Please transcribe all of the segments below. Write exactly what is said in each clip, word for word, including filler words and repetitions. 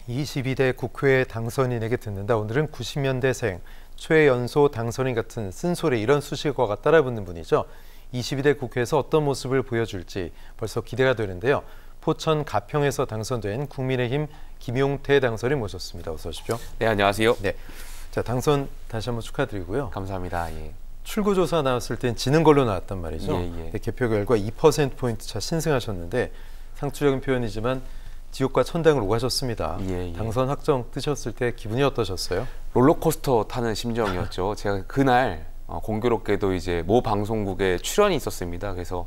이십이 대 국회 당선인에게 듣는다. 오늘은 구십 년대생, 최연소 당선인 같은 쓴소리, 이런 수식어가 따라붙는 분이죠. 이십이 대 국회에서 어떤 모습을 보여줄지 벌써 기대가 되는데요. 포천 가평에서 당선된 국민의힘 김용태 당선인 모셨습니다. 어서 오십시오. 네, 안녕하세요. 네, 자 당선 다시 한번 축하드리고요. 감사합니다. 예. 출구조사 나왔을 땐 지는 걸로 나왔단 말이죠. 예, 예. 네, 개표 결과 이 퍼센트 포인트 차 신승하셨는데 상투적인 표현이지만 지옥과 천당을 오가셨습니다. 예, 예. 당선 확정 뜨셨을 때 기분이 어떠셨어요? 롤러코스터 타는 심정이었죠. 제가 그날 어, 공교롭게도 이제 모 방송국에 출연이 있었습니다. 그래서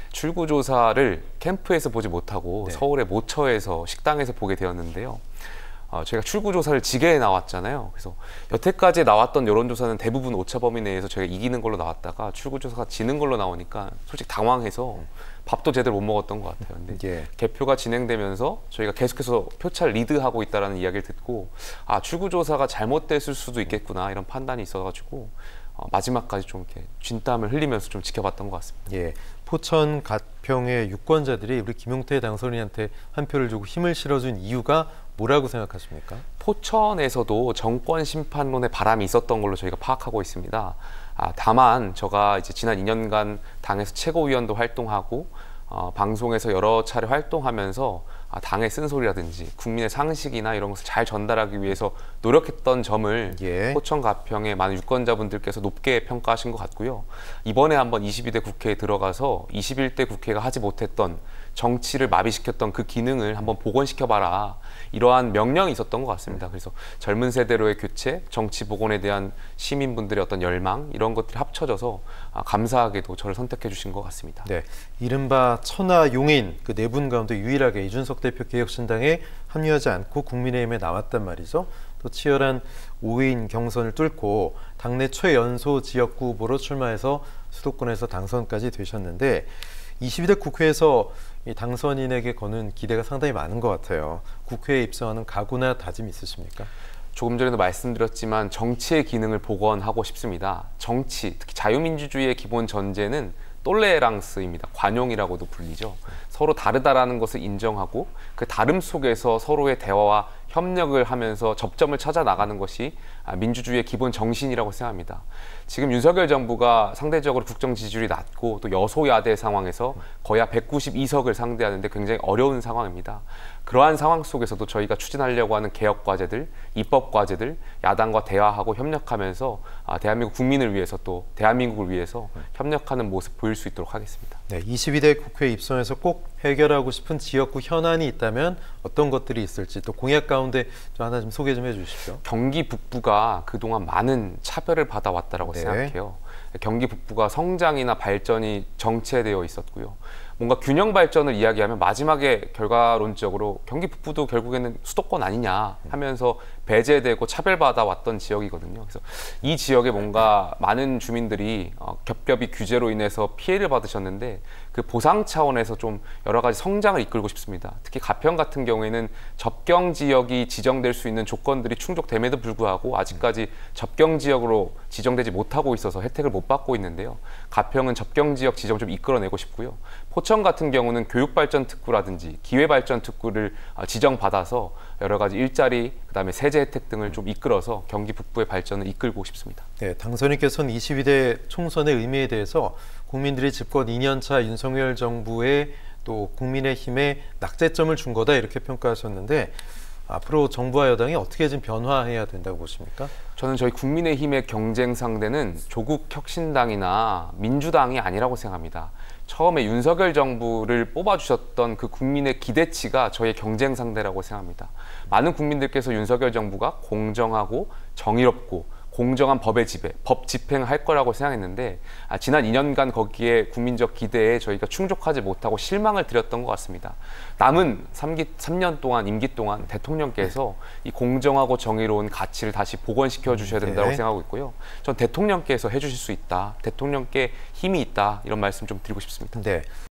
출구조사를 캠프에서 보지 못하고 네. 서울의 모처에서 식당에서 보게 되었는데요. 어, 저희가 출구조사를 지게 나왔잖아요. 그래서 여태까지 나왔던 여론조사는 대부분 오차범위 내에서 저희가 이기는 걸로 나왔다가 출구조사가 지는 걸로 나오니까 솔직히 당황해서 밥도 제대로 못 먹었던 것 같아요. 근데 예. 개표가 진행되면서 저희가 계속해서 표차 리드하고 있다는 이야기를 듣고 아, 출구조사가 잘못됐을 수도 있겠구나, 이런 판단이 있어가지고 어, 마지막까지 좀 이렇게 진땀을 흘리면서 좀 지켜봤던 것 같습니다. 예, 포천 가평의 유권자들이 우리 김용태 당선인한테 한 표를 주고 힘을 실어준 이유가 뭐라고 생각하십니까? 포천에서도 정권 심판론의 바람이 있었던 걸로 저희가 파악하고 있습니다. 아, 다만 제가 이제 지난 이 년간 당에서 최고위원도 활동하고 어, 방송에서 여러 차례 활동하면서 아, 당의 쓴소리라든지 국민의 상식이나 이런 것을 잘 전달하기 위해서 노력했던 점을 예. 포천 가평의 많은 유권자분들께서 높게 평가하신 것 같고요. 이번에 한번 이십이 대 국회에 들어가서 이십일 대 국회가 하지 못했던 정치를 마비시켰던 그 기능을 한번 복원시켜봐라, 이러한 명령이 있었던 것 같습니다. 그래서 젊은 세대로의 교체, 정치 복원에 대한 시민분들의 어떤 열망, 이런 것들이 합쳐져서 아, 감사하게도 저를 선택해 주신 것 같습니다. 네, 이른바 천하 용인 그 네 분 가운데 유일하게 이준석 대표 개혁신당에 합류하지 않고 국민의힘에 나왔단 말이죠. 또 치열한 오 인 경선을 뚫고 당내 최연소 지역구 후보로 출마해서 수도권에서 당선까지 되셨는데 이십이 대 국회에서 이 당선인에게 거는 기대가 상당히 많은 것 같아요. 국회에 입성하는 각오나 다짐 있으십니까? 조금 전에도 말씀드렸지만 정치의 기능을 복원하고 싶습니다. 정치, 특히 자유민주주의의 기본 전제는 똘레랑스입니다. 관용이라고도 불리죠. 서로 다르다라는 것을 인정하고 그 다름 속에서 서로의 대화와 협력을 하면서 접점을 찾아 나가는 것이 민주주의의 기본 정신이라고 생각합니다. 지금 윤석열 정부가 상대적으로 국정 지지율이 낮고 또 여소야대 상황에서 거의 백구십이 석을 상대하는데 굉장히 어려운 상황입니다. 그러한 상황 속에서도 저희가 추진하려고 하는 개혁 과제들, 입법 과제들, 야당과 대화하고 협력하면서 대한민국 국민을 위해서 또 대한민국을 위해서 협력하는 모습 보일 수 있도록 하겠습니다. 네, 이십이 대 국회에 입성해서 꼭 해결하고 싶은 지역구 현안이 있다면 어떤 것들이 있을지, 또 공약 가운데 좀 하나 좀 소개 좀 해주십시오. 경기 북부가 그동안 많은 차별을 받아왔다라고 네. 생각해요. 경기 북부가 성장이나 발전이 정체되어 있었고요. 뭔가 균형 발전을 이야기하면 마지막에 결과론적으로 경기 북부도 결국에는 수도권 아니냐 하면서 배제되고 차별받아 왔던 지역이거든요. 그래서 이 지역에 뭔가 많은 주민들이 어, 겹겹이 규제로 인해서 피해를 받으셨는데 그 보상 차원에서 좀 여러 가지 성장을 이끌고 싶습니다. 특히 가평 같은 경우에는 접경 지역이 지정될 수 있는 조건들이 충족됨에도 불구하고 아직까지 접경 지역으로 지정되지 못하고 있어서 혜택을 못 받고 있는데요. 가평은 접경 지역 지정 좀 이끌어내고 싶고요. 포천 같은 경우는 교육발전 특구라든지 기회발전 특구를 지정받아서 여러 가지 일자리, 그다음에 세제 혜택 등을 좀 이끌어서 경기 북부의 발전을 이끌고 싶습니다. 네, 당선인께서는 이십이 대 총선의 의미에 대해서 국민들이 집권 이 년 차 윤석열 정부의 또 국민의힘에 낙제점을 준 거다, 이렇게 평가하셨는데 앞으로 정부와 여당이 어떻게 좀 변화해야 된다고 보십니까? 저는 저희 국민의힘의 경쟁 상대는 조국 혁신당이나 민주당이 아니라고 생각합니다. 처음에 윤석열 정부를 뽑아주셨던 그 국민의 기대치가 저희의 경쟁 상대라고 생각합니다. 많은 국민들께서 윤석열 정부가 공정하고 정의롭고 공정한 법의 지배, 법 집행할 거라고 생각했는데 아, 지난 이 년간 거기에 국민적 기대에 저희가 충족하지 못하고 실망을 드렸던 것 같습니다. 남은 삼 년 동안, 임기 동안 대통령께서 이 공정하고 정의로운 가치를 다시 복원시켜 주셔야 된다고 네. 생각하고 있고요. 전 대통령께서 해주실 수 있다, 대통령께 힘이 있다, 이런 말씀 좀 드리고 싶습니다. 네.